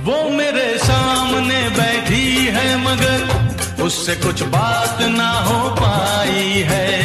वो मेरे सामने बैठी है मगर उससे कुछ बात ना हो पाई है।